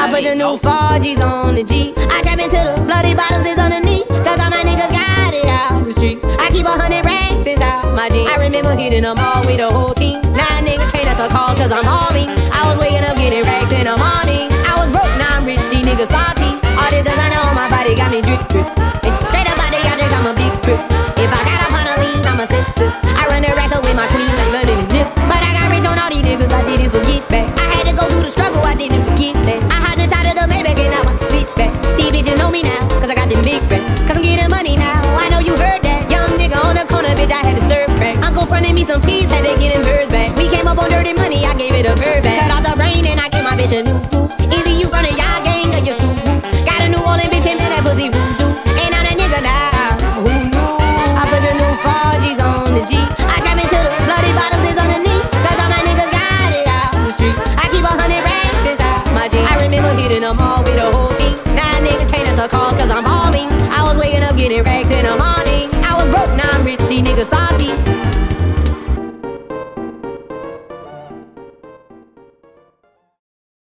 put the new 4Gs on the G. I trap into the bloody bottoms is underneath, cause all my niggas got it out the streets. I keep 100 racks inside my jeans. I remember hitting them all with the whole team. Now nigga can't answer a call cause I'm hauling. I was waking up getting racks in the morning. I was broke, now I'm rich, these niggas salty. All this designer on my body got me drip drip. Straight up out the object, I'm a big trip. If I got up on a lean, I'm a sip. I run the racks up with my queen like London and Nip. But I got rich on all these niggas, I didn't forget back. I had to go through the struggle, I didn't forget that. I hide inside of the Maybach and now I sit back. These bitches know me now, cause I got them big racks. Cause I'm getting money now, I know you heard that. Young nigga on the corner, bitch, I had to serve crack. Uncle fronted me some peas, had to get them birds back. We came up on dirty money, I gave it a bird back. Cut off the brain and I gave my bitch a new goof. Either you from the y'all gang or you soup whoop. Got a New Orleans bitch and man, that pussy voodoo. Ain't on that nigga now, who knew? I put the new 4Gs on the G. I trap into the bloody bottoms is underneath, cause all my niggas got it out the street. I keep 100 racks inside my jeans. I remember hitting them all with the whole team. Now nigga can't answer calls cause I'm balling. I was waking up getting racks in the morning. I was broke, now I'm rich, these niggas salty.